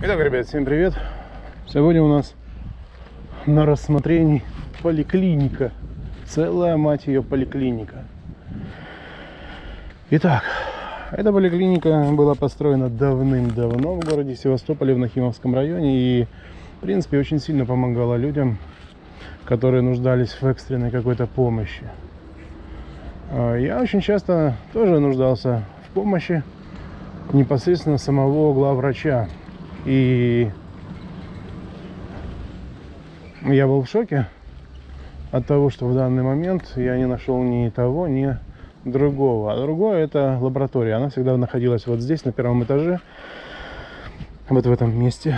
Итак, ребят, всем привет! Сегодня у нас на рассмотрении поликлиника. Целая, мать ее, поликлиника. Итак, эта поликлиника была построена давным-давно в городе Севастополе, в Нахимовском районе. И, в принципе, очень сильно помогала людям, которые нуждались в экстренной какой-то помощи. Я очень часто тоже нуждался в помощи непосредственно самого главврача. И я был в шоке от того, что в данный момент я не нашел ни того, ни другого. А другое — это лаборатория. Она всегда находилась вот здесь, на первом этаже, вот в этом месте,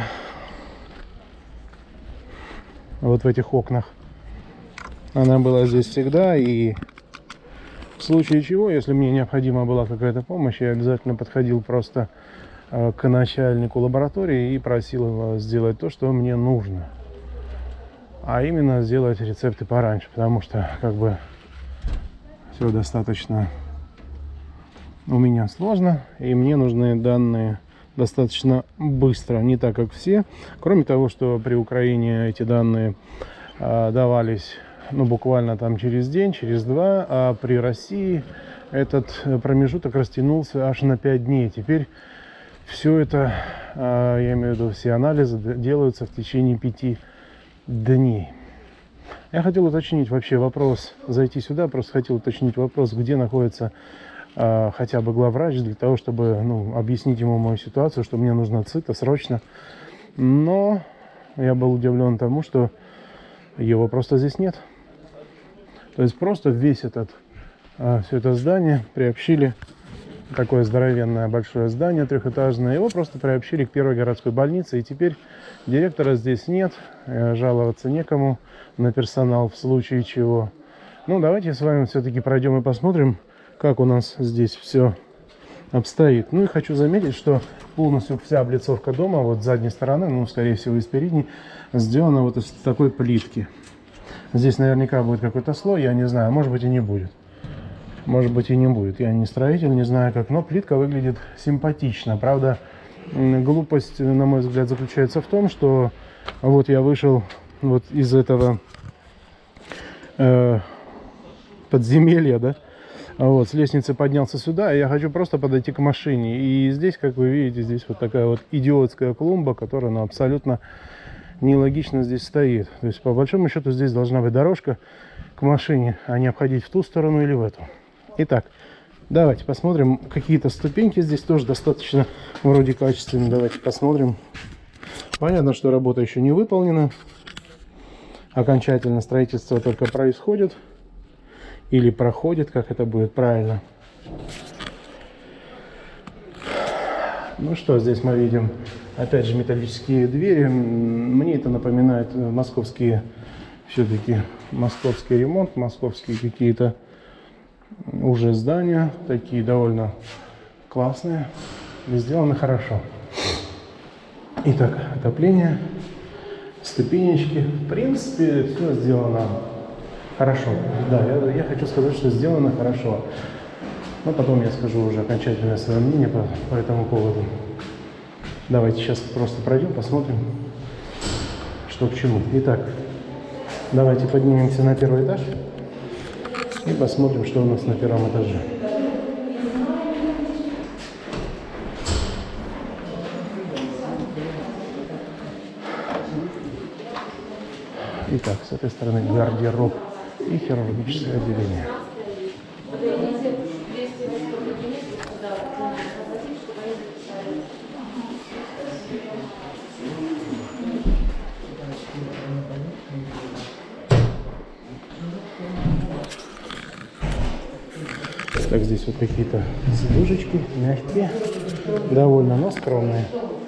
вот в этих окнах. Она была здесь всегда, и в случае чего, если мне необходима была какая-то помощь, я обязательно подходил просто к начальнику лаборатории и просил его сделать то, что мне нужно. А именно сделать рецепты пораньше, потому что как бы все достаточно у меня сложно, и мне нужны данные достаточно быстро, не так как все. Кроме того, что при Украине эти данные давались буквально там через день, через два, а при России этот промежуток растянулся аж на 5 дней. Теперь все это, я имею в виду, все анализы делаются в течение 5 дней. Я хотел уточнить вообще вопрос, зайти сюда, просто хотел уточнить вопрос, где находится хотя бы главврач, для того, чтобы объяснить ему мою ситуацию, что мне нужна цита срочно. Но я был удивлен тому, что его просто здесь нет. То есть просто весь этот, все это здание приобщили, такое здоровенное большое здание трехэтажное, его просто приобщили к первой городской больнице, и теперь директора здесь нет, жаловаться некому на персонал в случае чего. Давайте с вами все-таки пройдем и посмотрим, как у нас здесь все обстоит. И хочу заметить, что полностью вся облицовка дома, вот с задней стороны, скорее всего из передней, сделана вот из такой плитки. Здесь наверняка будет какой-то слой, я не знаю, может быть и не будет. Может быть и не будет. Я не строитель, не знаю как, но плитка выглядит симпатично. Правда, глупость, на мой взгляд, заключается в том, что вот я вышел вот из этого подземелья, да, вот с лестницы поднялся сюда, и я хочу просто подойти к машине. И здесь, как вы видите, здесь вот такая вот идиотская клумба, которая абсолютно нелогично здесь стоит. То есть, по большому счету, здесь должна быть дорожка к машине, а не обходить в ту сторону или в эту. Итак, давайте посмотрим. Какие-то ступеньки здесь тоже достаточно вроде качественные. Давайте посмотрим. Понятно, что работа еще не выполнена. Окончательно строительство только происходит. Или проходит, как это будет правильно. Что здесь мы видим? Опять же металлические двери. Мне это напоминает московские, все-таки московский ремонт, московские какие-то уже здания, такие довольно классные, сделаны хорошо. Итак, отопление, ступенечки, в принципе, все сделано хорошо. Да, я хочу сказать, что сделано хорошо. Но потом я скажу уже окончательное свое мнение по этому поводу. Давайте сейчас просто пройдем, посмотрим, что к чему. Итак, давайте поднимемся на первый этаж и посмотрим, что у нас на первом этаже. Итак, с этой стороны гардероб и хирургическое отделение. Так, здесь вот какие-то сидушечки мягкие, довольно, но скромные.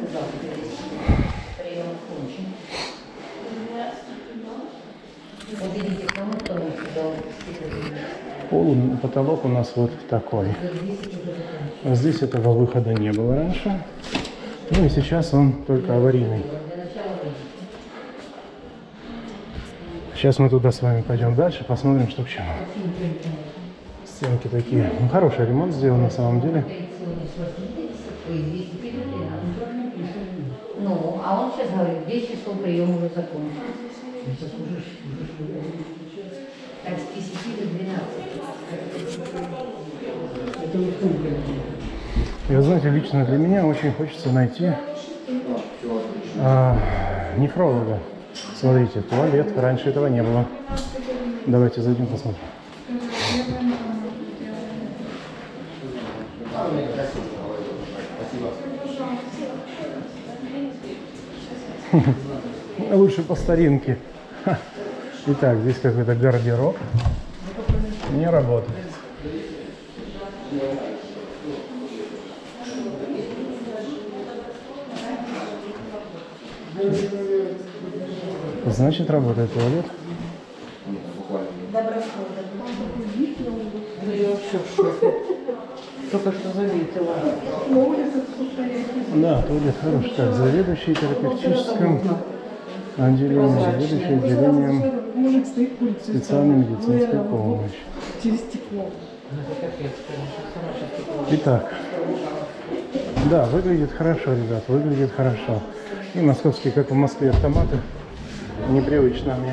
Потолок у нас вот такой. Здесь этого выхода не было раньше. И сейчас он только аварийный. Сейчас мы туда с вами пойдем дальше, посмотрим, что к чему. Стенки такие. Хороший ремонт сделан на самом деле. А он сейчас говорит, 10 часов прием уже закончен. Так, с 10 до 12. И вы знаете, лично для меня очень хочется найти нефролога. Смотрите, туалет. Раньше этого не было. Давайте зайдем посмотрим. Лучше по старинке. Итак, здесь какой-то гардероб. Не работает. Значит, работает туалет. Только что заметила. Да, туалет хороший. Так, заведующий терапевтическим отделением, заведующий отделением специальной медицинской помощи. Через стекло. Итак, да, выглядит хорошо, ребят, выглядит хорошо. И московские, как в Москве, автоматы. Непривычно мне.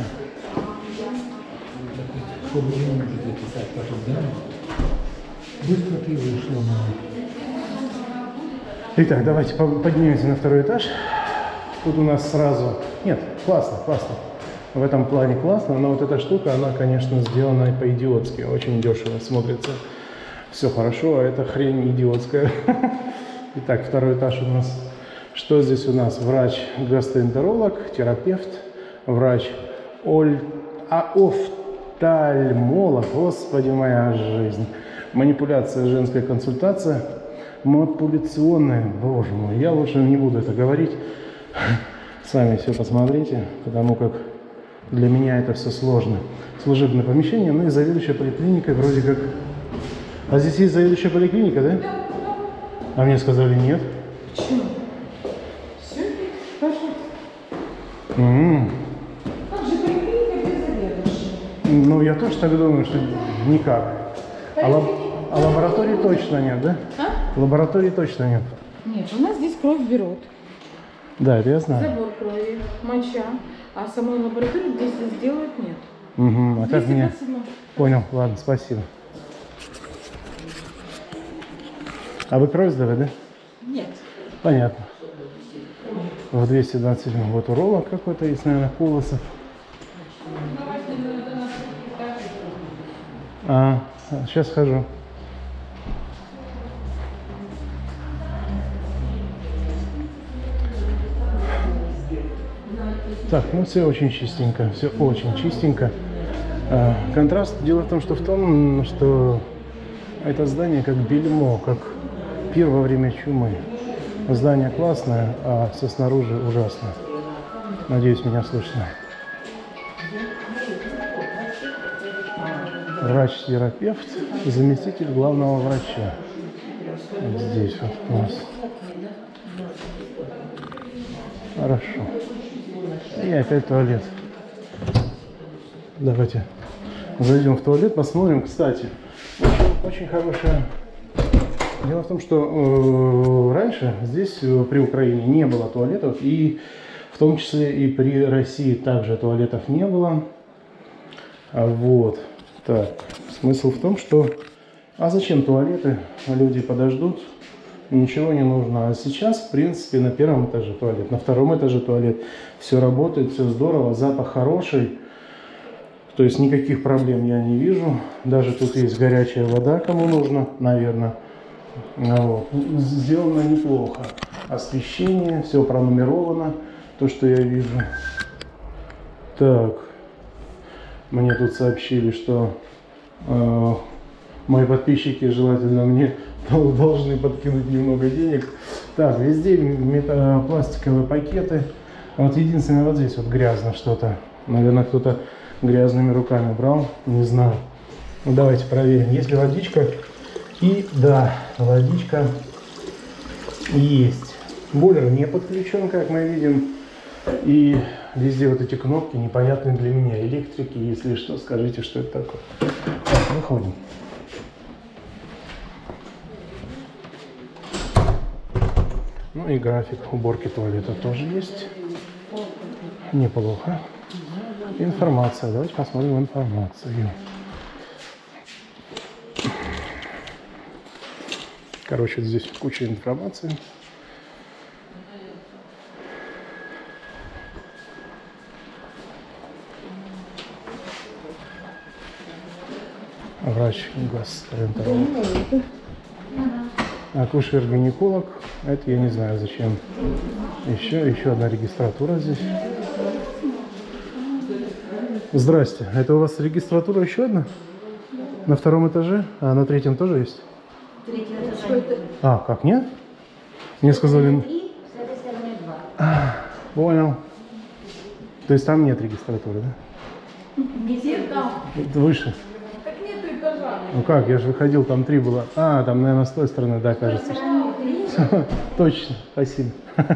Быстро ты вышла. Итак, давайте поднимемся на второй этаж. Тут у нас сразу... Нет, классно, классно. В этом плане классно, но вот эта штука, она, конечно, сделана по-идиотски. Очень дешево смотрится. Все хорошо, а эта хрень идиотская. Итак, второй этаж у нас. Что здесь у нас? Врач-гастроэнтеролог, терапевт, врач-офтальмолог. Господи, моя жизнь. Манипуляция, женская консультация. Манипуляционная, боже мой. Я лучше не буду это говорить. Сами все посмотрите, потому как для меня это все сложно. Служебное помещение, ну и заведующая поликлиникой вроде как... А здесь есть заведующая поликлиника, да? А мне сказали нет. Почему? Все, пошли. Как же поликлиника без заведующего? Ну, я тоже так думаю, что никак. А лаборатории точно нет, да? А? Лаборатории точно нет. Нет, у нас здесь кровь берут. Да, это я знаю. Забор крови, моча. А самой лаборатории здесь сделают нет. Угу. А как мне... 227. Понял, ладно, спасибо. А вы кровь сдавали, да? Нет. Понятно. В 227 вот уролог какой-то есть, наверное, Колосов. Сейчас схожу. Так, ну все очень чистенько, все очень чистенько. Контраст, дело в том, что это здание как бельмо, как пир во время чумы. Здание классное, а все снаружи ужасно. Надеюсь, меня слышно. Врач-терапевт, заместитель главного врача. Вот здесь вот у нас. Хорошо. И опять туалет. Давайте зайдем в туалет, посмотрим. Кстати, очень хорошая. Дело в том, что раньше здесь, при Украине, не было туалетов. И в том числе и при России также туалетов не было. Вот. Так, смысл в том, что... А зачем туалеты? Люди подождут. Ничего не нужно. А сейчас, в принципе, на первом этаже туалет, на втором этаже туалет. Все работает, все здорово, запах хороший. То есть никаких проблем я не вижу. Даже тут есть горячая вода, кому нужно, наверное. Вот. Сделано неплохо. Освещение, все пронумеровано, то, что я вижу. Так. Мне тут сообщили, что мои подписчики желательно мне должны подкинуть немного денег. Так, везде пластиковые пакеты. Вот единственное, вот здесь вот грязно что-то. Наверное, кто-то грязными руками брал. Не знаю. Ну, давайте проверим. Есть ли водичка? И да, водичка есть. Бойлер не подключен, как мы видим. И везде вот эти кнопки непонятные для меня. Электрики, если что, скажите, что это такое. Так, выходим. Ну и график уборки туалета тоже есть. Неплохо. Информация. Давайте посмотрим информацию. Короче, здесь куча информации. Врач-гастроэнтеролог. Акушер-гинеколог. Это я не знаю зачем. Еще одна регистратура здесь. Здрасте. Это у вас регистратура еще одна? На втором этаже? А на третьем тоже есть? А, как, нет? Мне сказали... Понял. То есть там нет регистратуры, да? Где там? Выше. Так нету этажа. Ну как, я же выходил, там 3 было. А, там, наверное, с той стороны, да, кажется. Точно, спасибо.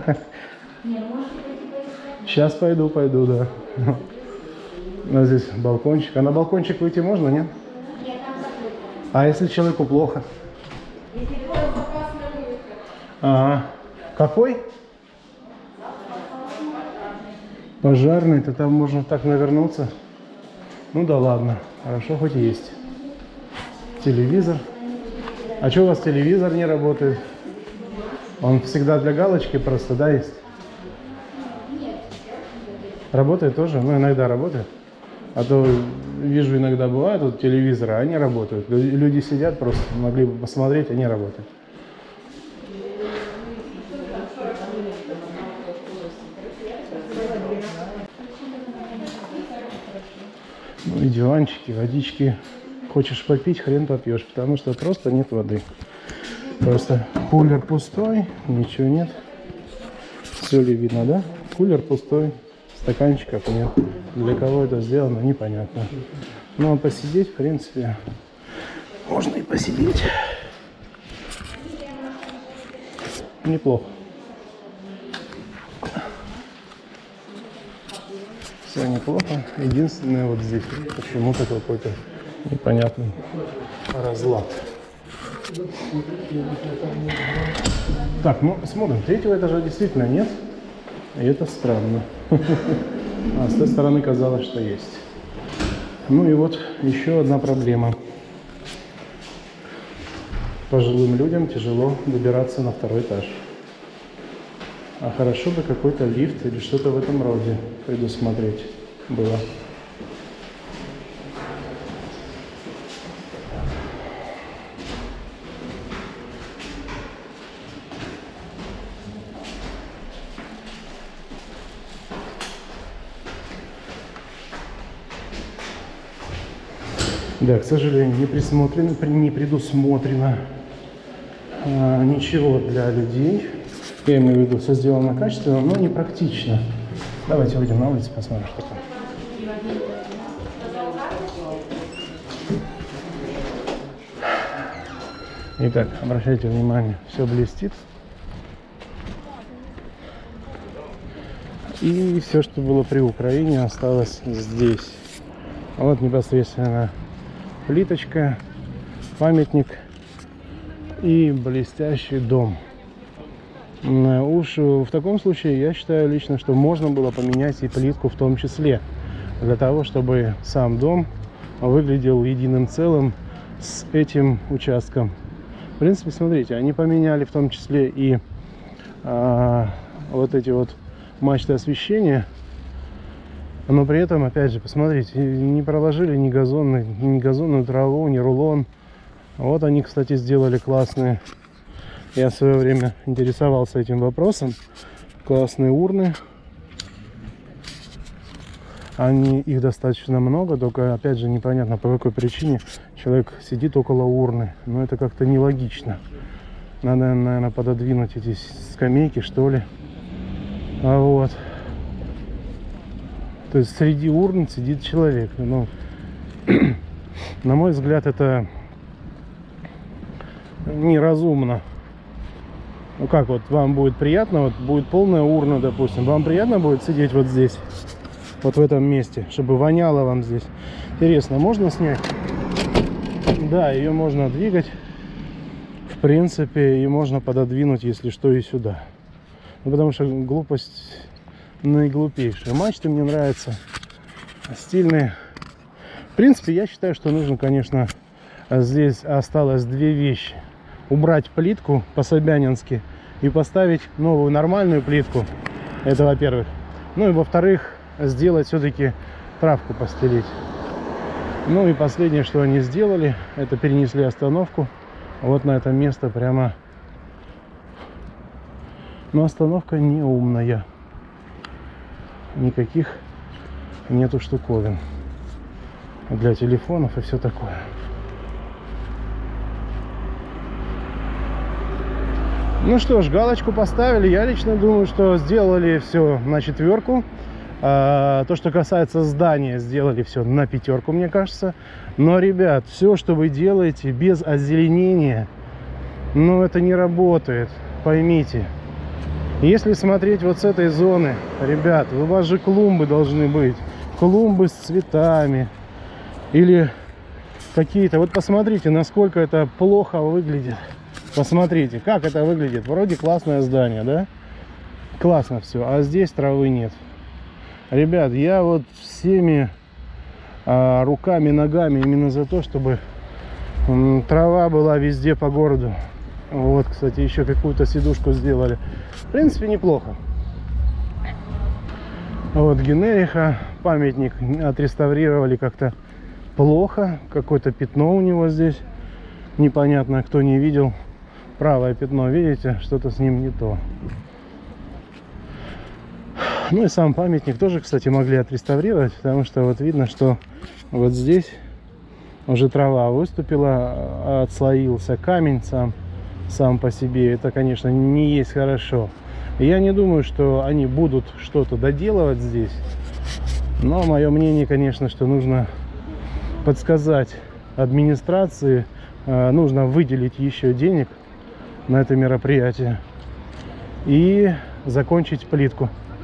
Сейчас пойду, да. У нас здесь балкончик. А на балкончик выйти можно, нет? А если человеку плохо? Ага. Какой? Пожарный-то там можно так навернуться. Ну да ладно. Хорошо, хоть есть. Телевизор. А что у вас телевизор не работает? Он всегда для галочки просто, да, есть? Работает тоже? Ну, иногда работает. А то вижу, иногда бывают вот телевизоры, они работают. Люди сидят просто, могли бы посмотреть, они работают. Ну и диванчики, водички. Хочешь попить, хрен попьешь, потому что просто нет воды. Просто кулер пустой, ничего нет. Все ли видно, да? Кулер пустой, стаканчиков нет. Для кого это сделано, непонятно. Ну а посидеть, в принципе, можно и посидеть. Неплохо. Все неплохо. Единственное, вот здесь почему-то какой-то непонятный разлад. Так, ну смотрим. Третьего этажа действительно нет. И это странно. А с той стороны казалось, что есть. Ну и вот еще одна проблема. Пожилым людям тяжело добираться на второй этаж. А хорошо бы какой-то лифт или что-то в этом роде предусмотреть было. Да, к сожалению, не предусмотрено ничего для людей. Я имею в виду, все сделано качественно, но не практично. Давайте выйдем на улицу, посмотрим, что там. Итак, обращайте внимание, все блестит. И все, что было при Украине, осталось здесь. Вот непосредственно плиточка, памятник и блестящий дом. Уж в таком случае я считаю лично, что можно было поменять и плитку в том числе, для того, чтобы сам дом выглядел единым целым с этим участком. В принципе, смотрите, они поменяли в том числе и вот эти вот мачты освещения, но при этом, опять же, посмотрите, не проложили ни газонную траву, ни рулон. Вот они, кстати, сделали классные. Я в свое время интересовался этим вопросом. Классные урны. Их достаточно много, только, опять же, непонятно, по какой причине человек сидит около урны. Но это как-то нелогично. Надо, наверное, пододвинуть эти скамейки, что ли. Вот. То есть среди урн сидит человек. Ну, на мой взгляд, это неразумно. Ну как, вот вам будет приятно, вот будет полная урна, допустим, вам приятно будет сидеть вот здесь, вот в этом месте, чтобы воняло вам здесь. Интересно, можно снять? Да, ее можно двигать, в принципе, и можно пододвинуть, если что, и сюда. Ну, потому что глупость наиглупейшая. Мачты мне нравятся, стильные. В принципе, я считаю, что нужно, конечно, здесь осталось две вещи. Убрать плитку по-собянински и поставить новую нормальную плитку. Это во-первых. Ну и во-вторых, сделать все-таки травку постелить. Ну и последнее, что они сделали, это перенесли остановку вот на это место прямо. Но остановка не умная. Никаких нету штуковин для телефонов и все такое. Ну что ж, галочку поставили. Я лично думаю, что сделали все на 4. То, что касается здания, сделали все на 5, мне кажется. Но, ребят, все, что вы делаете без озеленения, ну, это не работает. Поймите. Если смотреть вот с этой зоны, ребят, у вас же клумбы должны быть. Клумбы с цветами. Или какие-то... Вот посмотрите, насколько это плохо выглядит. Посмотрите, как это выглядит. Вроде классное здание, да? Классно все. А здесь травы нет. Ребят, я вот всеми руками, ногами именно за то, чтобы трава была везде по городу. Вот, кстати, еще какую-то сидушку сделали. В принципе, неплохо. Вот Генериха, памятник отреставрировали как-то плохо. Какое-то пятно у него здесь. Непонятно, кто не видел. Правое пятно, видите? Что-то с ним не то. Ну и сам памятник тоже, кстати, могли отреставрировать. Потому что вот видно, что вот здесь уже трава выступила, отслоился камень сам по себе. Это, конечно, не есть хорошо. Я не думаю, что они будут что-то доделывать здесь. Но мое мнение, конечно, что нужно подсказать администрации, нужно выделить еще денег на это мероприятие и закончить плитку.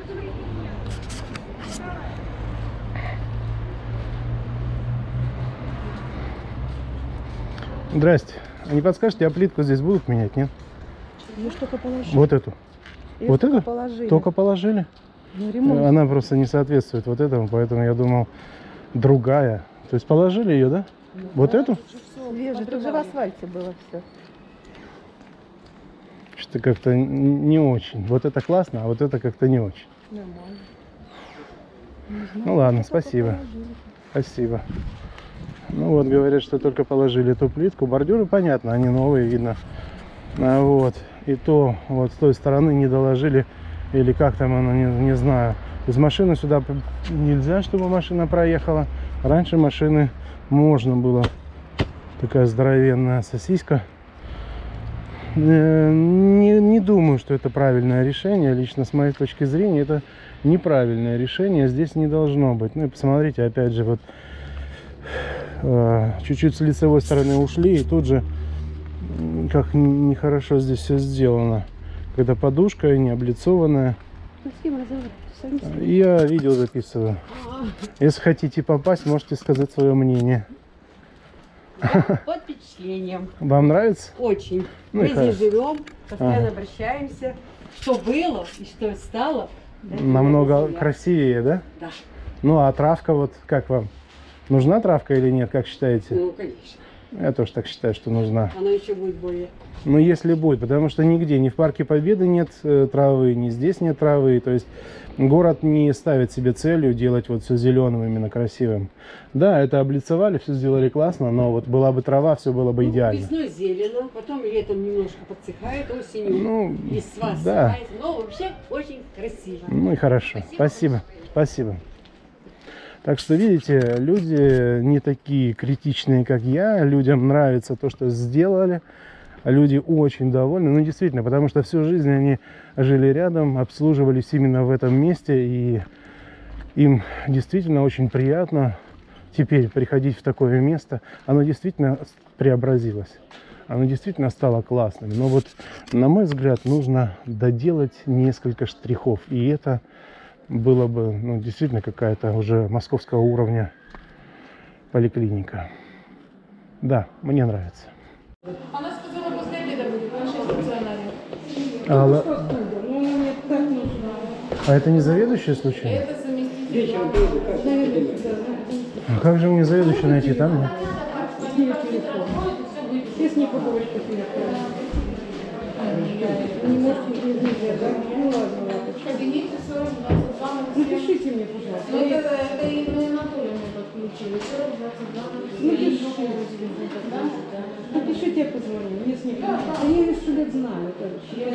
Здрасте. А не подскажете, а плитку здесь будут менять, нет? Мы ж только положили. Вот эту. Вот только эту? положили. Только положили? Ну, ремонт. Она просто не соответствует вот этому, поэтому я думал, другая. То есть положили ее, да? Вот эту? Свежий. Тут же в асфальте было все. Что-то как-то не очень. Вот это классно, а вот это как-то не очень. Нормально. Ну ладно, спасибо. Спасибо. Ну вот, говорят, что только положили эту плитку. Бордюры, понятно, они новые, видно. Вот. И то вот с той стороны не доложили. Или как там оно, не знаю. Из машины сюда нельзя, чтобы машина проехала. Раньше машины можно было. Такая здоровенная сосиска. Не думаю, что это правильное решение. Лично с моей точки зрения это неправильное решение. Здесь не должно быть. Ну и посмотрите, опять же, вот чуть-чуть с лицевой стороны ушли, и тут же как нехорошо здесь все сделано. Когда подушка не облицованная. Я видео записываю. Если хотите попасть, можете сказать свое мнение. Под впечатлением. Вам нравится? Очень. Ну, Мы и здесь хорошо. живем, постоянно обращаемся. Что было и что стало. Намного красивее, да? Да. Ну а травка вот как вам? Нужна травка или нет, как считаете? Ну, конечно. Я тоже так считаю, что нужна. Она еще будет более. Ну если будет, потому что нигде, ни в Парке Победы нет травы, ни здесь нет травы. То есть город не ставит себе целью делать вот все зеленым, именно красивым. Да, это облицевали, все сделали классно, но вот была бы трава, все было бы идеально. Весной зелено, потом летом немножко подсыхает, осенью Ну, листва да. сыхает. Но вообще очень красиво. Ну и хорошо. Спасибо. Спасибо. Так что, видите, люди не такие критичные, как я. Людям нравится то, что сделали. Люди очень довольны. Ну, действительно, потому что всю жизнь они жили рядом, обслуживались именно в этом месте. И им действительно очень приятно теперь приходить в такое место. Оно действительно преобразилось. Оно действительно стало классным. Но вот, на мой взгляд, нужно доделать несколько штрихов. И это было бы, ну, действительно какая-то уже московского уровня поликлиника. Да, мне нравится. Она сказала, после обеда будет, нашей стационаре. А, Ну, нет, А это не заведующий случайно? Это заместитель. А как же мне заведующего найти? Там нет? Здесь не побочка телефона. Не можете нельзя, да? Ну ладно, ладно. В кабинете 4022. Напишите мне, пожалуйста. Ну, это Инна Анатольевна подключили. 4022. Напишите, я позвоню. Мне с ним. Да я ее 100 лет знаю, короче.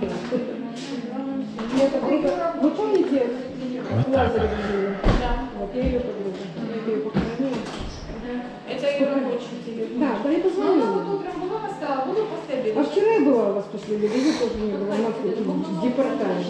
Вы помните Лазареву? Да. Вот я ее подруга. Я ее похоронила. Это ее рабочий телефон. Да, да я позвонила. Ну, вот утром была восстала, буду после обеда. А вчера я была у вас после обеда, вы тоже не было, в департаменте.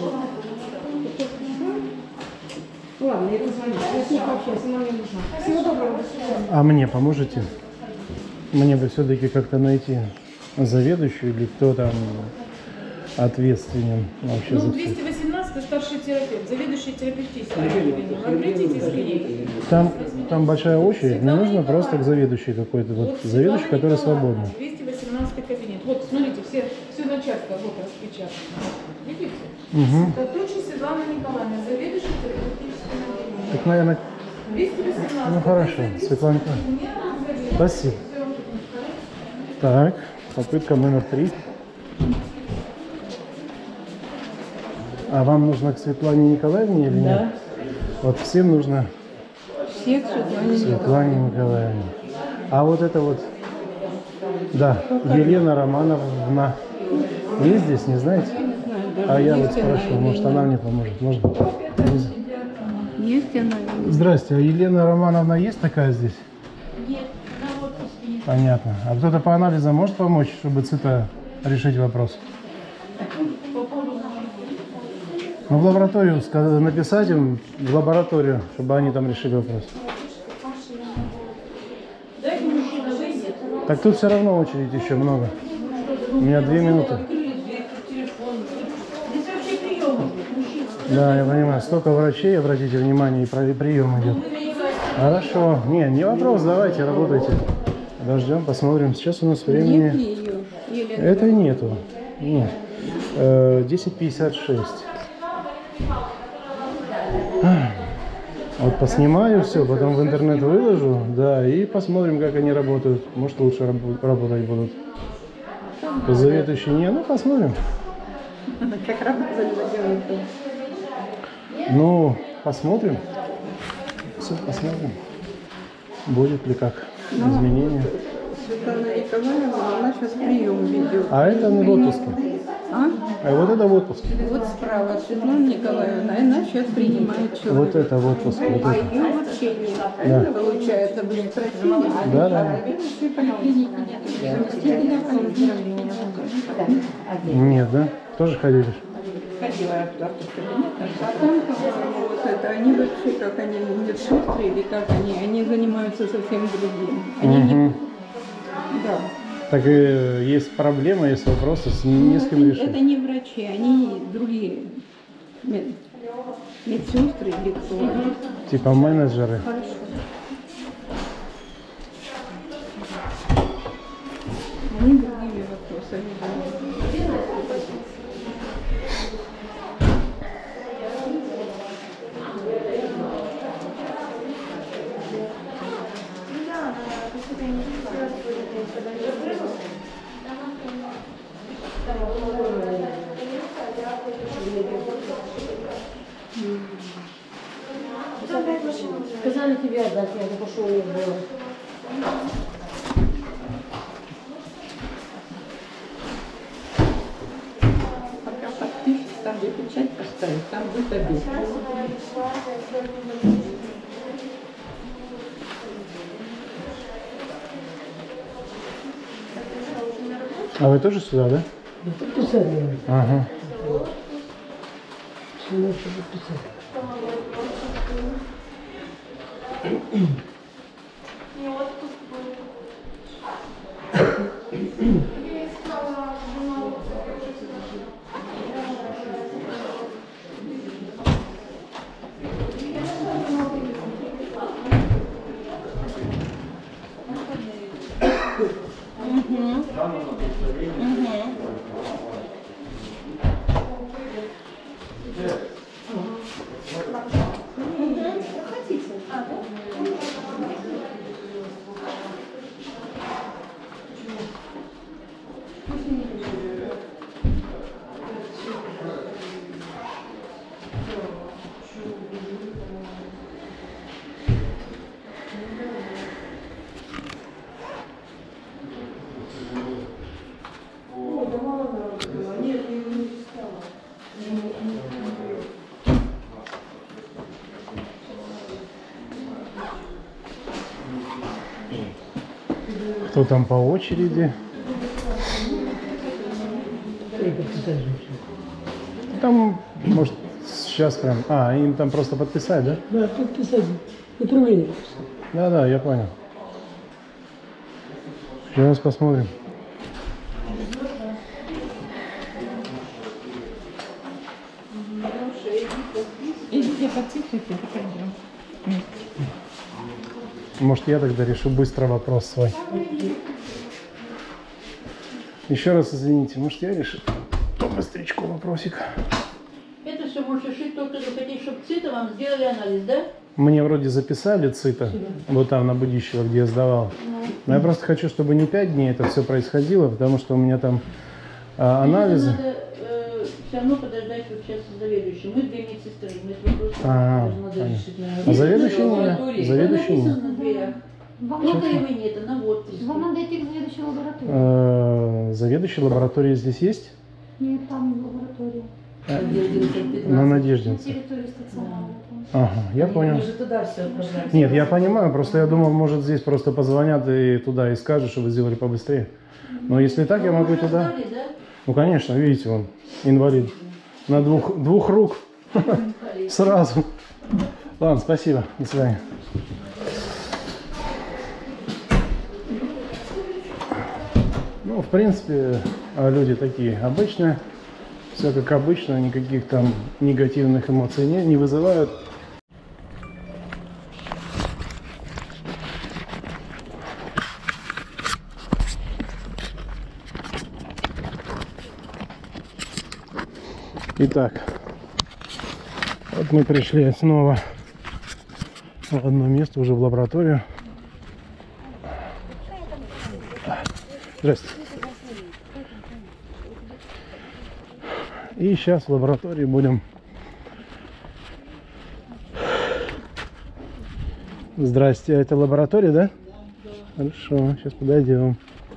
Ладно, я позвоню. Я с ней пообщаюсь, она мне нужна. Всего доброго, до свидания. А мне поможете? Мне бы все-таки как-то найти заведующую или кто там ответственен вообще Ну, за все. 218 старший терапевт, заведующий терапевтическим отделением. Обратитесь к ней. Там большая очередь, мне нужно просто к заведующей какой-то, вот заведующий, который свободный. 218 кабинет. Вот, смотрите, все начальство вот распечатано. Видите? Угу. Татучи Светлана Николаевна, заведующий терапевтическим отделением. Так, наверное, 218. ну хорошо, Светлана Николаевна. Спасибо. Так, попытка номер 3. А вам нужно к Светлане Николаевне или нет? Вот всем нужно Всех Светлане Николаевне. А вот это вот, да, Елена Романовна есть здесь, не знаете? А я вот спрошу, может она мне поможет, можно? Есть она? Здрасте, а Елена Романовна есть такая здесь? Нет, на отпуске нет. Понятно. А кто-то по анализам может помочь, чтобы решить вопрос? Ну, в лабораторию написать им, в лабораторию, чтобы они там решили вопрос. Так тут все равно очередь еще много. У меня 2 минуты. Да, я понимаю. Столько врачей, обратите внимание, и прием идет. Хорошо. Не вопрос, давайте, работайте. Подождем, посмотрим. Сейчас у нас времени... Это нету. Нет. 10:56. Вот поснимаю все, потом в интернет выложу, да, и посмотрим, как они работают. Может, лучше работать будут. Заведующий не, ну посмотрим. Как работали делают? Ну, посмотрим. Все, посмотрим. Будет ли как изменения. Светлана Николаевна, она сейчас прием ведет. А это не в отпуске. А? А вот это в отпуске. Вот справа Светлана Николаевна, она сейчас принимает человека. Вот это в отпуске. Вот А это. ее вообще нет. Да. Это получается, вы спросили, Да, да. заведующей поликлиники нет. Заместителя по выздоровлению. Нет, да? Тоже ходили? Ходила я туда в кабинет. А там, по-моему, вот это, они вообще, как они, медсестры или как они занимаются совсем другим. Они не... Да. Так и есть проблема, есть вопросы, не с кем решить. Это не врачи, они другие медсестры или кто. Типа менеджеры. Они другими вопросами занимаются. Сказали тебе отдать, я не пошел ее было. Пока подпишешь, там где печать поставить, там будет обед. А вы тоже сюда, да? Ага. Кто там по очереди? Там, может, сейчас прям... А, им там просто подписать, да? Да, подписать. Направление. Да, я понял. Сейчас посмотрим. Идите потихоньку, пойдем. Может, я тогда решу быстро вопрос свой. Еще раз извините, может, я решу быстречку вопросик. Это все можешь решить только захотеть, чтобы ЦИТа вам сделали анализ, да? Мне вроде записали цита, вот там на Будищево, где я сдавал. Но я просто хочу, чтобы не 5 дней это все происходило, потому что у меня там анализы. Надо все равно подождать вот сейчас с заведующим. Мы 2 медсестры, мы это вопрос А, надо решить. А заведующий не? Заведующий не? Написано на дверях. Кто-то его нет, она вот. Вам надо идти к заведующей лаборатории. Заведующий лаборатории здесь есть? Нет, там лаборатория. На Надеждинце. Территория стационара. Ага, я понял. Мы же туда все отправляем. Нет, я понимаю, просто я думал, может, здесь просто позвонят и туда и скажут, чтобы сделали побыстрее. Но если так, я могу и туда. Знали, да? Ну, конечно, видите, он инвалид. На двух рук. Сразу. Ладно, спасибо. До свидания. Ну, в принципе, люди такие обычные. Все как обычно, никаких там негативных эмоций не вызывают. Итак, вот мы пришли снова в одно место, уже в лабораторию. Здравствуйте. И сейчас в лаборатории будем... Здрасте, это лаборатория, да? Хорошо, сейчас подойдем.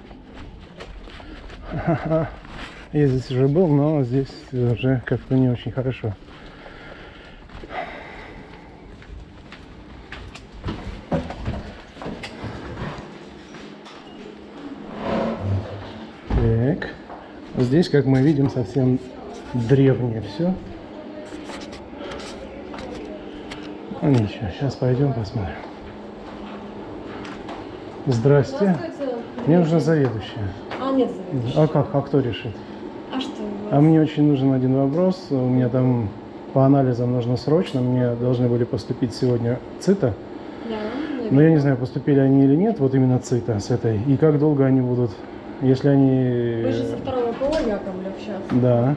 Я здесь уже был, но здесь уже как-то не очень хорошо. Так. Здесь, как мы видим, совсем древнее все. Ну ничего, сейчас пойдем посмотрим. Здрасте. Мне нужна заведующая. А, нет заведующего. А как? А кто решит? А что? А мне очень нужен один вопрос. У меня там по анализам нужно срочно. Мне должны были поступить сегодня цита. Да, Но я не знаю, поступили они или нет, вот именно цита с этой. И как долго они будут, если они... Вы же со второго ПО Яковлев сейчас. Да.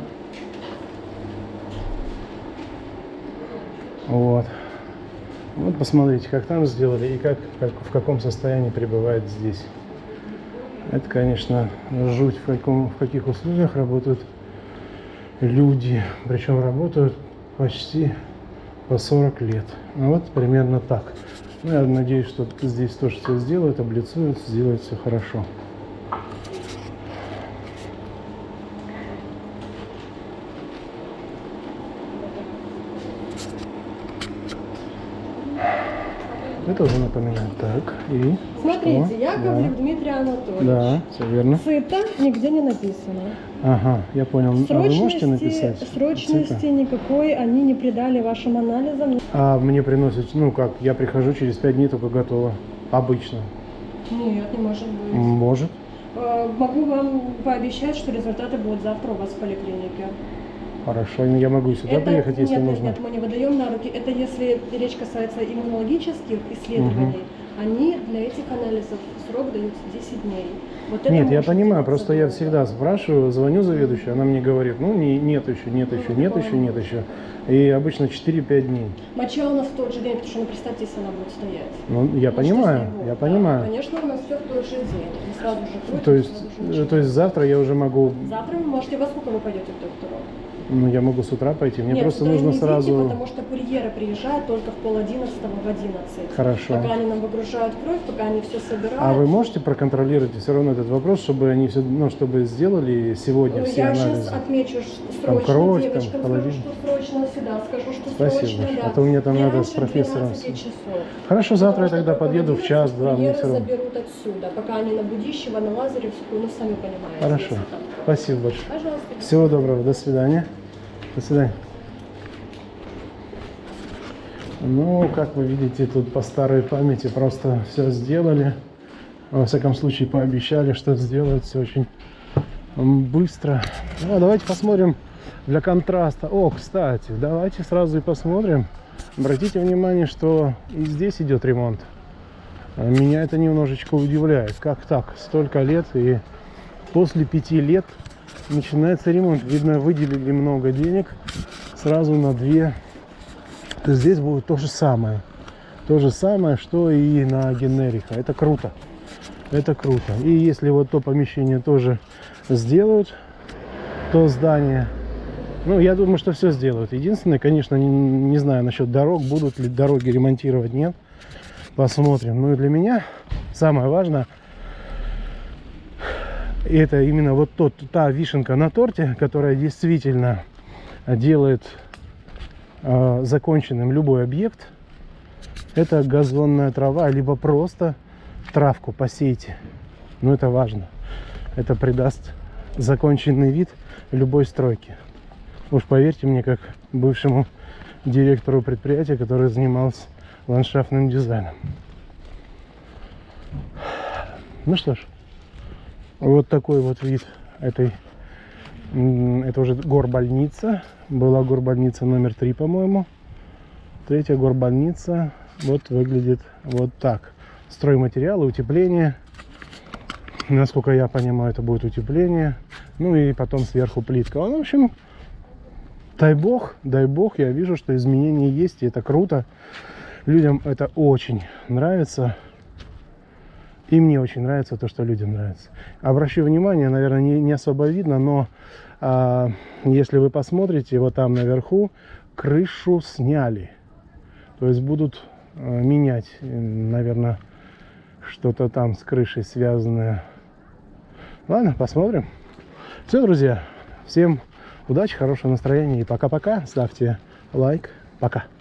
Вот. Вот посмотрите, как там сделали и как в каком состоянии пребывает здесь. Это, конечно, жуть, в каких условиях работают люди. Причем работают почти по 40 лет. Ну, вот примерно так. Ну, я надеюсь, что здесь тоже все сделают, облицуют, сделают все хорошо. Это уже напоминает. Так, и... Смотрите, что? Яковлев Да. Дмитрий Анатольевич. Да, все верно. ЦИТа нигде не написано. Ага, я понял. А вы можете написать? Срочности ЦИТа? никакой они не придали вашим анализам. А мне приносят, ну как, я прихожу через 5 дней, только готово. Обычно. Нет, не может быть. Может. Могу вам пообещать, что результаты будут завтра у вас в поликлинике. Хорошо, я могу и сюда приехать, если нет, нужно. Нет, мы не выдаем на руки. Это если речь касается иммунологических исследований, они для этих анализов срок дают 10 дней. Вот это Нет, я можете понимаю, просто я забыть. всегда спрашиваю, звоню заведующей, она мне говорит, ну нет еще, нет еще, нет еще, нет еще. И обычно 4-5 дней. Моча у нас в тот же день, потому что, ну, представьте, если она будет стоять. Ну, я Ну, понимаю, что с него? я Да, понимаю. конечно, у нас все в тот же день. Мы сразу же ходим, То есть, сразу же то есть завтра я уже могу... Завтра вы можете, во сколько вы пойдете к доктору? Ну, я могу с утра пойти. Мне Нет, просто сюда нужно не идите, сразу... потому что курьеры приезжают только в 10:30 в 11. Хорошо. Пока они нам выгружают кровь, пока они все собирают. А вы можете проконтролировать все равно этот вопрос, чтобы они все, ну, чтобы сделали сегодня Ну, все я анализы? сейчас отмечу Там срочно кровь, девочкам, там, скажу, холодильник. что срочно сюда, скажу, что Спасибо срочно, большое. да. А то мне там Не надо раньше с профессором 12 часов. Хорошо, завтра я Потому тогда что подъеду в час-два, мне курьеры все равно. заберут отсюда, пока они на Будищево, на Лазаревскую, ну, сами понимаете. Хорошо. если там. Спасибо большое. Пожалуйста. Всего доброго. До свидания. До свидания. Ну, как вы видите, тут по старой памяти просто все сделали. Во всяком случае, пообещали, что сделают все очень быстро. Ну, а давайте посмотрим для контраста. О, кстати, давайте сразу и посмотрим. Обратите внимание, что и здесь идет ремонт. Меня это немножечко удивляет. Как так? Столько лет, и после 5 лет начинается ремонт. Видно, выделили много денег сразу на 2. То здесь будет то же самое. То же самое, что и на Генериха. Это круто. Это круто. И если вот то помещение тоже сделают, то здание... Ну, я думаю, что все сделают. Единственное, конечно, не знаю насчет дорог. Будут ли дороги ремонтировать, нет. Посмотрим. Ну и для меня самое важное, это именно вот та вишенка на торте, которая действительно делает законченным любой объект. Это газонная трава, либо просто травку посейте. Но это важно. Это придаст законченный вид любой стройке. Уж поверьте мне, как бывшему директору предприятия, который занимался ландшафтным дизайном. Ну что ж, вот такой вот вид этой. Это уже горбольница. Была горбольница номер 3, по-моему. 3-я горбольница вот выглядит вот так. Стройматериалы, утепление. Насколько я понимаю, это будет утепление. Ну и потом сверху плитка. Ну, в общем, дай бог, я вижу, что изменения есть, и это круто. Людям это очень нравится. И мне очень нравится то, что людям нравится. Обращу внимание, наверное, не особо видно, но если вы посмотрите, вот там наверху крышу сняли. То есть будут менять, наверное, что-то там с крышей связанное. Ладно, посмотрим. Все, друзья, всем удачи, хорошего настроения и пока-пока. Ставьте лайк. Пока.